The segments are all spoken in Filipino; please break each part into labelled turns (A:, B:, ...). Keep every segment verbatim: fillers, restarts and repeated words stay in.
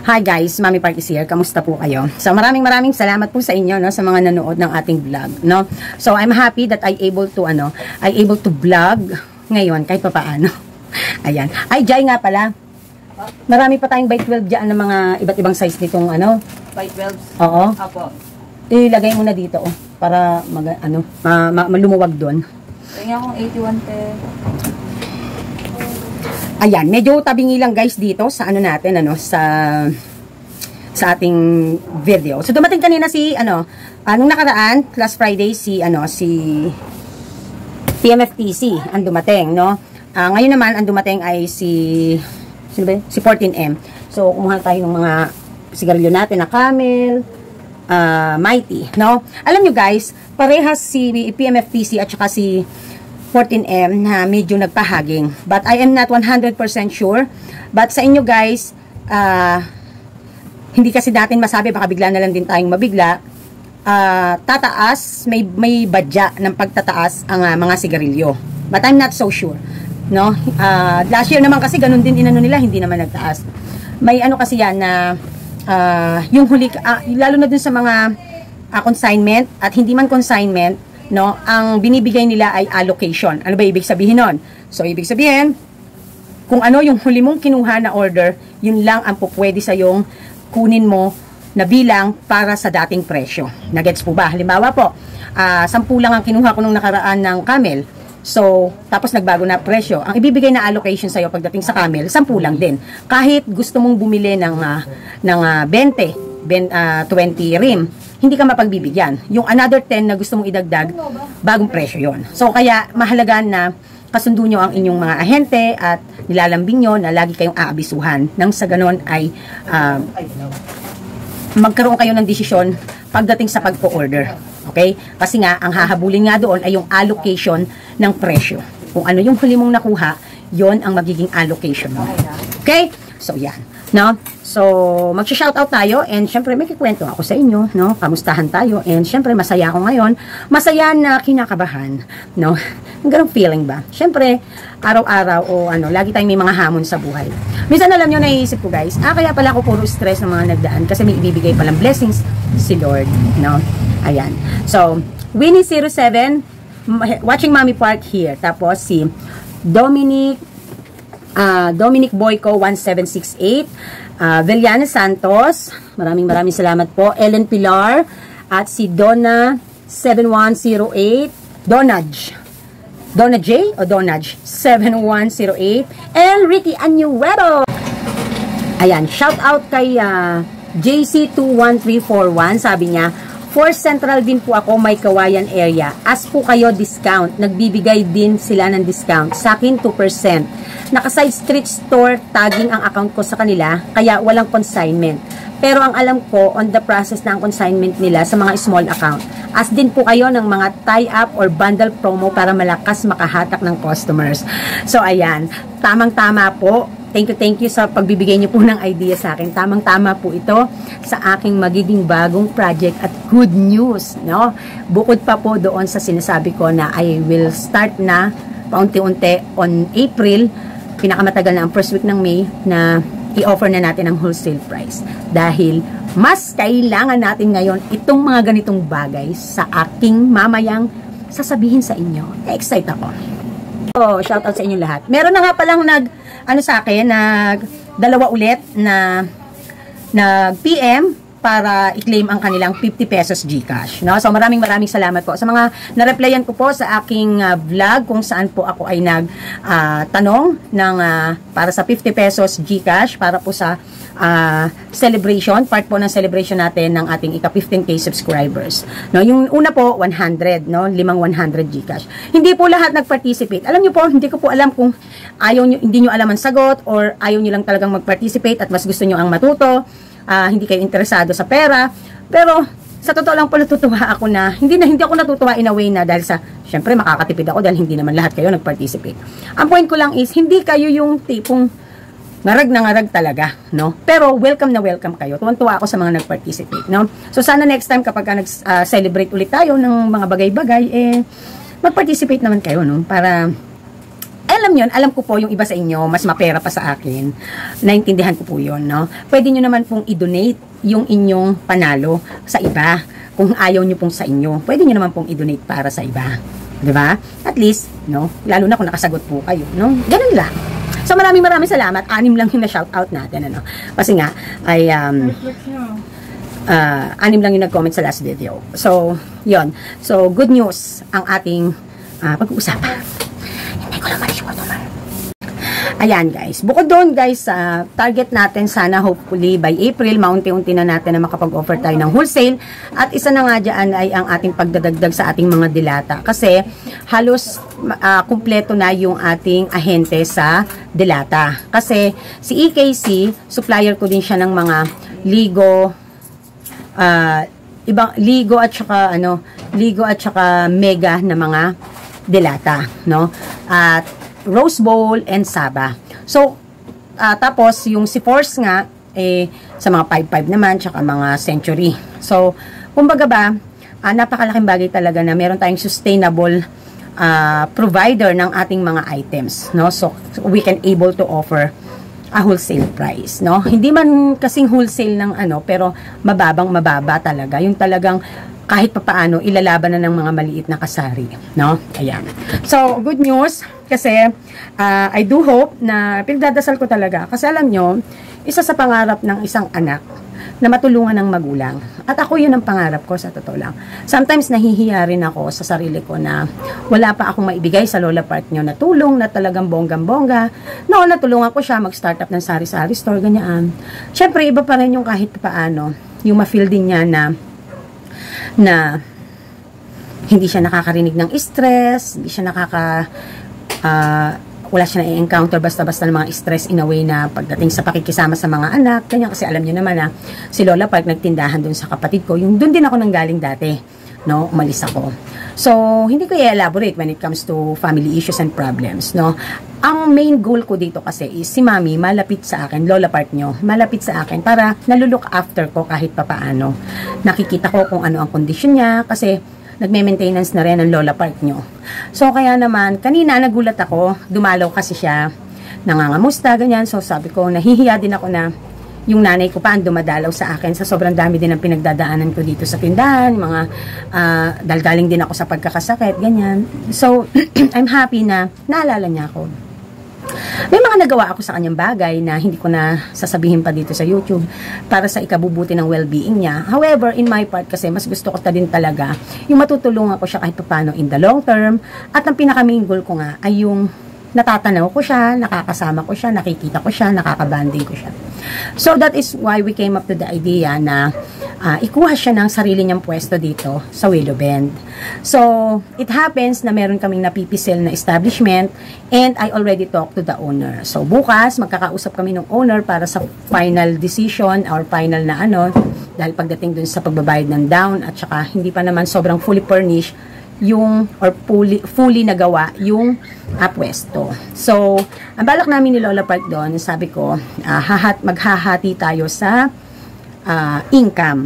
A: Hi guys, Mami Park is here. Kamusta po kayo? So maraming maraming salamat po sa inyo no sa mga nanood ng ating vlog, no. So I'm happy that I able to ano, I able to vlog ngayon kahit papaano. Ayan. Ay, Jai nga pala. Marami pa tayong by twelve diyan ng mga iba't ibang size nitong ano,
B: by twelve.
A: Oo.
B: Apo.
A: Ilagay mo na dito oh para mag ano, ma, ma, malumuwag doon.
B: Tingnan ko eighty-one ten.
A: Ayan, medyo tabingi lang guys dito sa ano natin, ano, sa sa ating video. So dumating kanina si ano, anong nakaraan, last Friday si ano, si T M F T C ang dumating, no? Uh, ngayon naman ang dumating ay si sino ba? Si fourteen M. So kumuha tayo ng mga sigarilyo natin na Camel, uh, Mighty, no? Alam nyo guys, parehas si P M F T C at saka si fourteen M na medyo nagpahaging. But I am not one hundred percent sure. But sa inyo guys, uh, hindi kasi natin masabi, baka bigla na lang din tayong mabigla. Uh, tataas, may, may badya ng pagtataas ang uh, mga sigarilyo. But I'm not so sure. No? Uh, last year naman kasi ganun din inano nila, hindi naman nagtaas. May ano kasi yan na uh, yung huli, uh, lalo na dun sa mga uh, consignment at hindi man consignment, no, ang binibigay nila ay allocation. Ano ba ibig sabihin nun? So, ibig sabihin, kung ano yung huli mong kinuha na order, yun lang ang pupwede sa yung kunin mo na bilang para sa dating presyo. Nagets po ba? Halimbawa po, uh, sampu lang ang kinuha ko nung nakaraan ng Camel. So, tapos nagbago na presyo. Ang ibibigay na allocation sa'yo pagdating sa Camel, sampu lang din. Kahit gusto mong bumili ng, uh, ng uh, twenty, twenty rim, hindi ka mapagbibigyan. Yung another ten na gusto mong idagdag, bagong presyo yon. So, kaya mahalaga na kasundo nyo ang inyong mga ahente at nilalambing nyo na lagi kayong aabisuhan. Nang sa ganon ay uh, magkaroon kayo ng desisyon pagdating sa pagpo-order. Okay? Kasi nga, ang hahabulin nga doon ay yung allocation ng presyo. Kung ano yung huli mong nakuha, yon ang magiging allocation mo. Okay? So, yan. No? So, mag-shoutout tayo and syempre may kikwento ako sa inyo, no? Kamustahan tayo and syempre masaya ako ngayon. Masaya na kinakabahan, no? Ang ganong feeling ba? Syempre, araw-araw o ano, lagi tayong may mga hamon sa buhay. Minsan alam nyo, naiisip ko guys, ah, kaya pala ako puro stress ng mga nagdaan kasi may ibibigay palang blessings si Lord, no? Ayan. So, Winnie zero seven, watching Mami Park here. Tapos si Dominic Uh, Dominic Boyko one seven six eight, uh, Veliana Santos, maraming maraming salamat po, Ellen Pilar, at si Donna seven one zero eight, Donaj, Donna J o Donaj seven one zero eight, and Ricky Anuedo. Ayan, shout out kay uh, J C two one three four one, sabi niya, for Central din po ako, may Kawayan area. As po kayo discount, nagbibigay din sila ng discount. Sa akin, two percent. Naka-side street store, tagging ang account ko sa kanila, kaya walang consignment. Pero ang alam ko, on the process na ang consignment nila sa mga small account. As din po kayo ng mga tie-up or bundle promo para malakas makahatak ng customers. So, ayan. Tamang-tama po. Thank you, thank you sa pagbibigay niyo po ng idea sa akin. Tamang-tama po ito sa aking magiging bagong project at good news, no? Bukod pa po doon sa sinasabi ko na I will start na paunti-unti on April, pinakamatagal na ang first week ng May, na i-offer na natin ang wholesale price. Dahil mas kailangan natin ngayon itong mga ganitong bagay sa aking mamayang sasabihin sa inyo. Excited ako. So, shout out sa inyo lahat. Meron na nga palang nag, ano sa akin, nag, dalawa ulit na, nag P M para i-claim ang kanilang fifty pesos GCash. No? So, maraming maraming salamat po. Sa mga na-replyan ko po sa aking uh, vlog kung saan po ako ay nag-tanong uh, ng uh, para sa fifty pesos GCash para po sa uh, celebration, part po ng celebration natin ng ating ika fifteen K subscribers. No? Yung una po, one hundred, no? limang one hundred GCash. Hindi po lahat nag-participate. Alam nyo po, hindi ko po alam kung ayaw nyo, hindi nyo alam ang sagot or ayaw nyo lang talagang mag-participate at mas gusto nyo ang matuto. Uh, hindi kayo interesado sa pera, pero sa totoo lang po natutuwa ako na hindi na hindi ako natutuwa in a way na dahil sa syempre makakatipid ako dahil hindi naman lahat kayo nag-participate. Ang point ko lang is hindi kayo yung tipong ngarag na ngarag talaga, no? Pero welcome na welcome kayo. Tuwan-tuwa ako sa mga nag-participate, no? So sana next time kapag nag-celebrate uh, ulit tayo ng mga bagay-bagay, eh mag-participate naman kayo, no? Para eh alam yun, alam ko po yung iba sa inyo, mas mapera pa sa akin. Naintindihan ko po yun, no? Pwede nyo naman pong i-donate yung inyong panalo sa iba. Kung ayaw nyo pong sa inyo, pwede nyo naman pong i-donate para sa iba. Diba? At least, no? Lalo na kung nakasagot po kayo, no? Ganun lang. So, maraming maraming salamat. Anim lang yung na-shoutout natin, ano? Kasi nga, ay, um, uh, anim lang yung nag-comment sa last video. So, yon. So, good news ang ating uh, pag-uusapan. Hindi ko lang marisyon naman. Ayan, guys. Bukod doon, guys, uh, target natin sana hopefully by April, maunti-unti na natin na makapag-offer tayo ng wholesale. At isa na nga dyan ay ang ating pagdadagdag sa ating mga dilata. Kasi halos uh, kumpleto na yung ating ahente sa dilata. Kasi si E K C, supplier ko din siya ng mga Ligo, uh, ibang Ligo at saka ano, Ligo at saka Mega na mga dilata, no? At Rose Bowl and Saba. So, uh, tapos yung si Force nga, eh, sa mga five five naman, tsaka mga Century. So, kumbaga ba, uh, napakalaking bagay talaga na meron tayong sustainable uh, provider ng ating mga items, no? So, we can able to offer a wholesale price, no? Hindi man kasing wholesale ng ano, pero mababang mababa talaga. Yung talagang kahit papaano, ilalaban na ng mga maliit na kasari, no? Ayan. So, good news, kasi uh, I do hope na pinagdadasal ko talaga. Kasi alam nyo, isa sa pangarap ng isang anak na matulungan ng magulang. At ako yun ang pangarap ko, sa totoo lang. Sometimes nahihiya rin ako sa sarili ko na wala pa akong maibigay sa Lola Park nyo na tulong na talagang bonggang-bongga. Noon, natulungan ko siya mag-startup ng sari-sari store, ganyan. Siyempre, iba pa rin yung kahit paano, yung ma-feel din niya na na hindi siya nakakarinig ng stress, hindi siya nakaka uh, wala siya na-encounter basta-basta ng mga stress in a way na pagdating sa pakikisama sa mga anak, kanya kasi alam niyo naman na si Lola Park nagtindahan dun sa kapatid ko, yung dun din ako nanggaling dati, no, umalis ako. So, hindi ko i-elaborate when it comes to family issues and problems, no. Ang main goal ko dito kasi is si Mami malapit sa akin, Lola Park nyo, malapit sa akin para nalulok after ko kahit papaano. Nakikita ko kung ano ang kondisyon niya kasi nagme-maintenance na rin ang Lola Park nyo. So, kaya naman, kanina nagulat ako, dumalaw kasi siya, nangangamusta, ganyan. So, sabi ko, nahihiya din ako na yung nanay ko pa ang dumadalaw sa akin sa sobrang dami din ang pinagdadaanan ko dito sa tindahan, mga uh, dalgaling din ako sa pagkakasakit, ganyan. So, I'm happy na naalala niya ako. May mga nagawa ako sa kanyang bagay na hindi ko na sasabihin pa dito sa YouTube para sa ikabubuti ng well-being niya. However, in my part kasi mas gusto ko ta din talaga yung matutulungan ko siya kahit paano in the long term. At ang pinaka-main goal ko nga ay yung natatanaw ko siya, nakakasama ko siya, nakikita ko siya, nakakabanding ko siya. So that is why we came up to the idea na uh, ikuha siya ng sarili niyang pwesto dito sa Willow Bend. So it happens na meron kaming napipisel na establishment and I already talked to the owner. So bukas magkakausap kami ng owner para sa final decision or final na ano, dahil pagdating dun sa pagbabayad ng down at saka hindi pa naman sobrang fully furnished yung or fully, fully nagawa yung uh, pwesto. So, ang balak namin ni Lola Park doon, sabi ko, uh, hahat, maghahati tayo sa uh, income.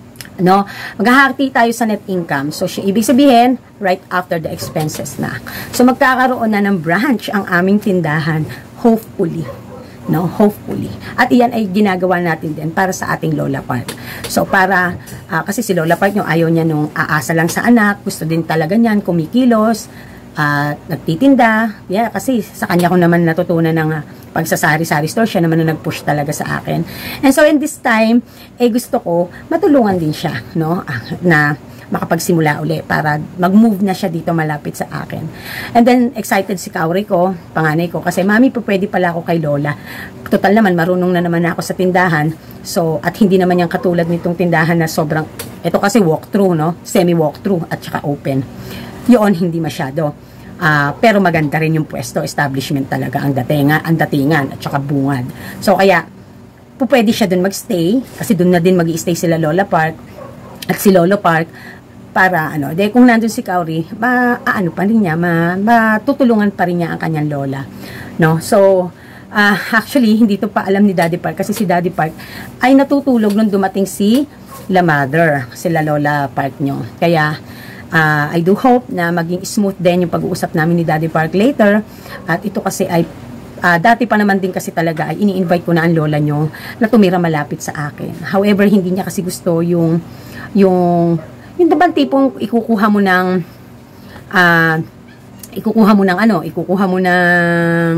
A: No? Maghahati tayo sa net income. So, siya, ibig sabihin, right after the expenses na. So, magkakaroon na ng branch ang aming tindahan, hopefully. No, hopefully. At iyan ay ginagawa natin din para sa ating Lola Park. So, para, uh, kasi si Lola Park, yung ayaw niya nung aasa lang sa anak, gusto din talaga niyan, kumikilos, at uh, nagtitinda. Yeah, kasi sa kanya ko naman natutunan ng uh, pagsasari-sari store, siya naman na nag-push talaga sa akin. And so, in this time, eh gusto ko, matulungan din siya, no, uh, na makapagsimula uli para mag-move na siya dito malapit sa akin. And then, excited si Kauri ko, panganay ko, kasi mami, po pwede pala ako kay Lola. Total naman, marunong na naman ako sa tindahan. So, at hindi naman yung katulad nitong tindahan na sobrang, ito kasi walk-through, no? Semi-walk-through at saka open. Yun, hindi masyado. Uh, pero maganda rin yung pwesto, establishment talaga, ang datingan, ang datingan at saka bungad. So, kaya, po pwede siya dun magstay, kasi dun na din mag-i-stay sila Lola Park at si Lolo Park, para ano, dahil kung nandun si Kauri, ma, ano pa rin niya, ma, matutulungan pa rin niya ang kanyang lola. No? So, uh, actually, hindi to pa alam ni Daddy Park, kasi si Daddy Park ay natutulog nung dumating si La Mother, sila Lola Park nyo. Kaya, uh, I do hope na maging smooth din yung pag-uusap namin ni Daddy Park later. At ito kasi ay uh, dati pa naman din kasi talaga ay ini-invite ko na ang lola nyo na tumira malapit sa akin. However, hindi niya kasi gusto yung yung yung dabang tipong ikukuha mo ng uh, ikukuha mo ng ano, ikukuha mo ng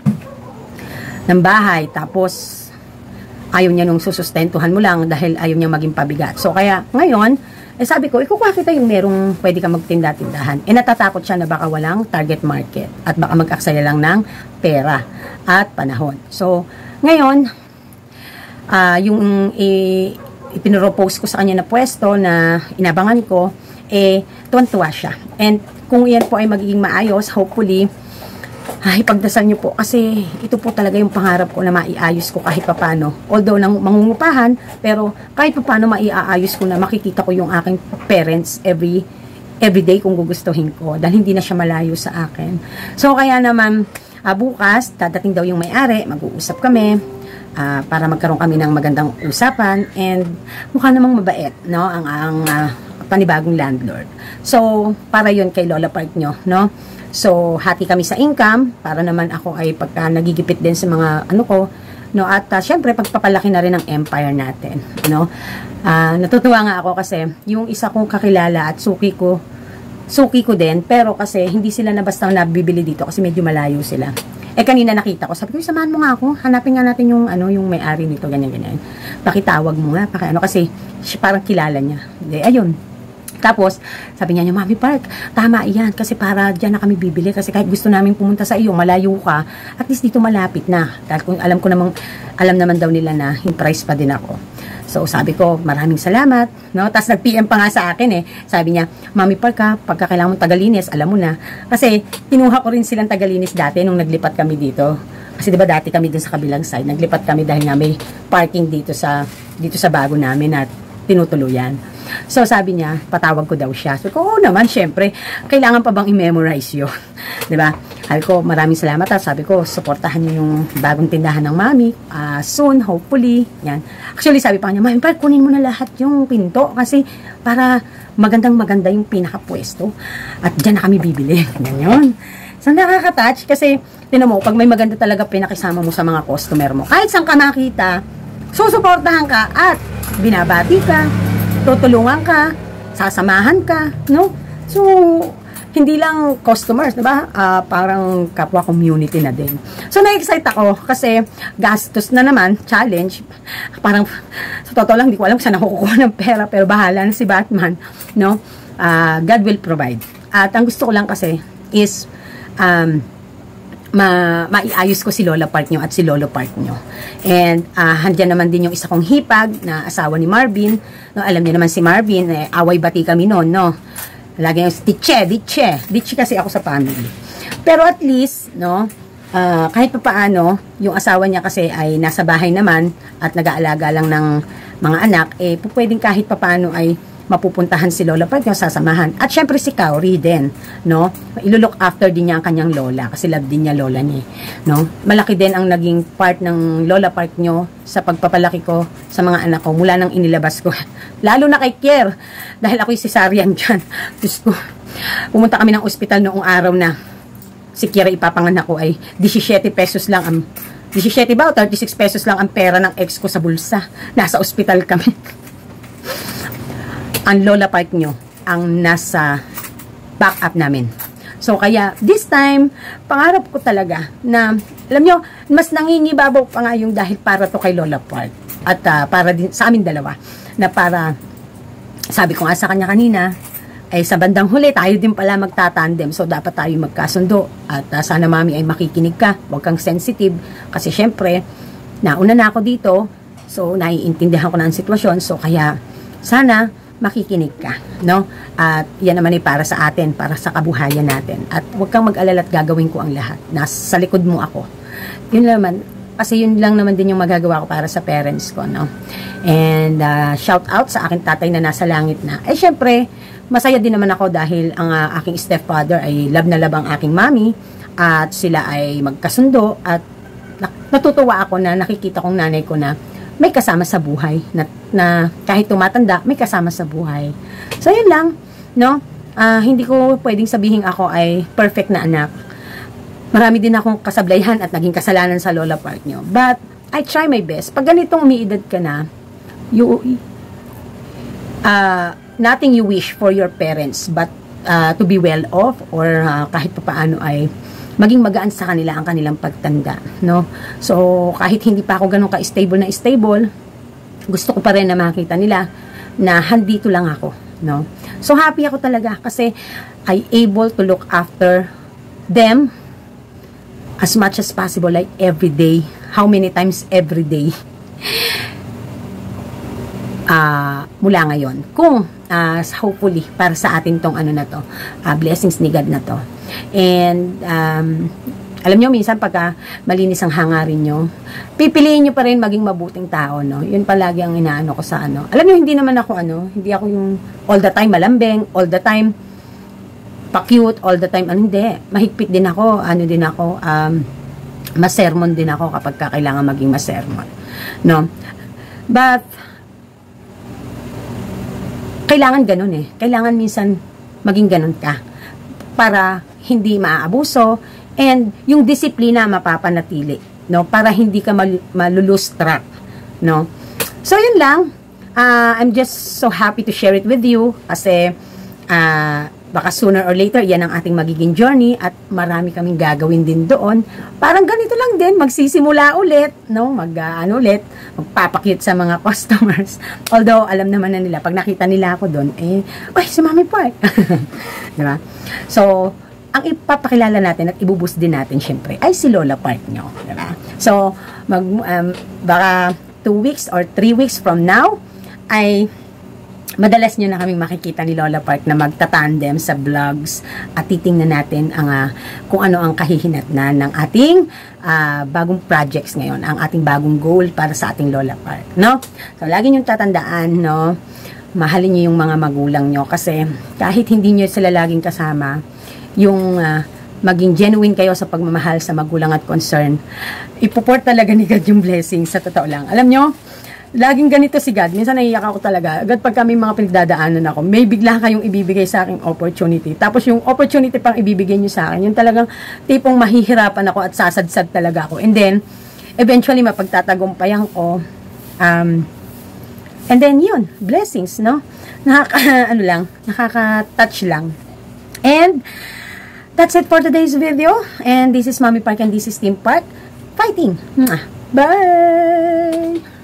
A: ng bahay, tapos ayaw niya nung susustentuhan mo lang dahil ayaw niya maging pabigat. So, kaya, ngayon, eh sabi ko, ikukuha kita yung merong pwede ka magtinda-tindahan. Eh, natatakot siya na baka walang target market at baka mag-aksaya lang ng pera at panahon. So, ngayon, uh, yung eh, ipinropose ko sa kanya na pwesto na inabangan ko, eh, tuwan-tuwa siya. And, kung yan po ay magiging maayos, hopefully, ay, pagdasal niyo po. Kasi ito po talaga yung pangarap ko na maiayos ko kahit papano. Although nang mangungupahan, pero kahit papano maiaayos ko na makikita ko yung aking parents every every day kung gugustuhin ko. Dahil hindi na siya malayo sa akin. So, kaya naman, uh, bukas, dadating daw yung may-ari, mag-uusap kami, uh, para magkaroon kami ng magandang usapan. And mukha namang mabait, no? Ang, ang uh, panibagong landlord. So, para yun kay Lola Park nyo, no? So, hati kami sa income para naman ako ay pagka nagigipit din sa mga ano ko, no, at uh, syempre pagpapalaki na rin ang empire natin, no. Uh, natutuwa nga ako kasi yung isa kong kakilala at suki ko, suki ko din, pero kasi hindi sila na basta nabibili dito kasi medyo malayo sila. Eh kanina nakita ko, sabi ko, samahan mo nga ako, hanapin nga natin yung ano, yung may-ari nito, ganyan ganyan. Pakitawag mo nga, paki ano kasi parang kilala niya. De, ayun. Tapos, sabi niya niya, Mami Park, tama iyan, kasi para dyan na kami bibili, kasi kahit gusto namin pumunta sa iyo, malayo ka, at least dito malapit na. Dahil kung alam ko namang, alam naman daw nila na, yung price pa din ako. So, sabi ko, maraming salamat, no? Tapos, nag-P M pa nga sa akin, eh. Sabi niya, Mami Park, ha, pagka kailangan mong tagalinis, alam mo na. Kasi, kinuha ko rin silang tagalinis dati, nung naglipat kami dito. Kasi, di ba, dati kami dun sa kabilang side, naglipat kami dahil nga may parking dito sa, dito sa bago namin, at tinutuluyan. So, sabi niya, patawag ko daw siya. So, oo naman, syempre, kailangan pa bang i-memorize yun? Diba? Sabi ko, maraming salamat. At sabi ko, supportahan niyo yung bagong tindahan ng Mami. Uh, soon, hopefully. Yan. Actually, sabi pa niya, Mami, Park, kunin mo na lahat yung pinto. Kasi, para magandang maganda yung pinakapwesto. At dyan na kami bibili. Ganyan. So, nakaka-touch. Kasi, tinan mo, pag may maganda talaga pinakisama mo sa mga customer mo, kahit saan ka makita, susuportahan ka at binabati ka, tutulungan ka, sasamahan ka, no? So, hindi lang customers, diba? Uh, parang kapwa community na din. So, na-excite ako kasi gastos na naman, challenge. Parang, sa totoo lang, hindi ko alam kung saan nakukuha ng pera, pero bahala na si Batman, no? Uh, God will provide. At ang gusto ko lang kasi is, um, ma maiayos ko si Lola Park nyo at si Lolo Park nyo. And uh, handyan naman din yung isa kong hipag na asawa ni Marvin. No, alam niyo naman si Marvin, eh, away-bati kami noon, no? Lagi yung ditche, ditche. Ditche kasi ako sa family. Pero at least, no, uh, kahit pa paano, yung asawa niya kasi ay nasa bahay naman at nag-aalaga lang ng mga anak, eh, pwedeng kahit pa paano ay mapupuntahan si Lola Park yung sasamahan. At syempre si Kauri din, no? Ilulook after din niya ang kanyang lola kasi love din niya lola niya, no? Malaki din ang naging part ng Lola Park nyo sa pagpapalaki ko sa mga anak ko mula nang inilabas ko. Lalo na kay Kier, dahil ako'y cesarean dyan. Diyos ko, pumunta kami ng ospital noong araw na si Kier ipapanganak ko ay seventeen pesos lang ang seventeen ba o thirty-six pesos lang ang pera ng ex ko sa bulsa. Nasa ospital kami. Ang Lola Park nyo ang nasa backup namin. So, kaya, this time, pangarap ko talaga na, alam nyo, mas nangingibabaw pa nga yung dahil para to kay Lola Park. At uh, para din sa amin dalawa. Na para, sabi ko nga sa kanya kanina, ay sa bandang huli, tayo din pala magtatandem. So, dapat tayo magkasundo. At uh, sana Mami ay makikinig ka. Huwag kang sensitive. Kasi, syempre, nauna na ako dito. So, naiintindihan ko na ang sitwasyon. So, kaya, sana, makikinig ka, no? At yan naman ay para sa atin, para sa kabuhayan natin. At huwag kang mag-alala at gagawin ko ang lahat. Nasa likod mo ako. Yun naman, kasi yun lang naman din yung magagawa ko para sa parents ko, no? And uh, shout out sa aking tatay na nasa langit na. Eh, syempre, masaya din naman ako dahil ang uh, aking stepfather ay love na love ang aking mami at sila ay magkasundo at natutuwa ako na nakikita kong nanay ko na may kasama sa buhay, na, na kahit tumatanda, may kasama sa buhay. So, yun lang, no? uh, hindi ko pwedeng sabihin ako ay perfect na anak. Marami din akong kasablayhan at naging kasalanan sa Lola Park nyo. But, I try my best. Pag ganitong umiidad ka na, you, uh, nothing you wish for your parents, but uh, to be well off, or uh, kahit pa paano ay maging magaan sa kanila ang kanilang pagtanda, no? So, kahit hindi pa ako ganun ka-stable na stable, gusto ko pa rin na makita nila na handito lang ako, no? So, happy ako talaga kasi I able to look after them as much as possible, like every day. How many times every day? Uh, mula ngayon. Kung, uh, hopefully, para sa atin tong ano na to, uh, blessings ni God na to. And, um, alam nyo, minsan pagka malinis ang hangarin nyo, pipiliin nyo pa rin maging mabuting tao, no? Yun palagi ang inaano ko sa ano. Alam nyo, hindi naman ako ano, hindi ako yung all the time malambing, all the time pa-cute, all the time, ano, hindi. Mahigpit din ako, ano din ako, um, masermon din ako kapag kailangan maging masermon. No? But, kailangan ganun eh. Kailangan minsan maging ganun ka para hindi maaabuso and yung disiplina mapapanatili, no? Para hindi ka mal malulose track, no? So, yun lang. Uh, I'm just so happy to share it with you kasi uh, baka sooner or later, yan ang ating magiging journey at marami kaming gagawin din doon. Parang ganito lang din, magsisimula ulit, no? Mag, uh, ano ulit, magpapakute sa mga customers. Although, alam naman na nila, pag nakita nila ako doon, eh, uy, si Mami Park. Diba? So, ang ipapakilala natin at ibubus din natin, syempre, ay si Lola Park nyo. Diba? So, mag, um, baka two weeks or three weeks from now, ay madalas nyo na kaming makikita ni Lola Park na magtatandem sa vlogs at titingnan natin ang, uh, kung ano ang kahihinatnan ng ating uh, bagong projects ngayon, ang ating bagong goal para sa ating Lola Park, no? So, lagi nyo tatandaan, no? Mahalin nyo yung mga magulang nyo kasi kahit hindi nyo sila laging kasama, yung uh, maging genuine kayo sa pagmamahal sa magulang at concern, ipuport talaga ni God yung blessing, sa totoo lang. Alam nyo, laging ganito si God. Minsan naiiyak ako talaga. Agad pag kami mga pinagdadaanan ako, may bigla kayong ibibigay sa aking opportunity. Tapos yung opportunity pang ibibigay nyo sa akin, yung talagang tipong mahihirapan ako at sasadsad talaga ako. And then, eventually, mapagtatagumpayan ko. Um, and then, yun, blessings, no? Nakaka, ano lang, nakaka-touch lang. And, that's it for today's video. And this is Mami Park and this is Team Park. Fighting! Bye!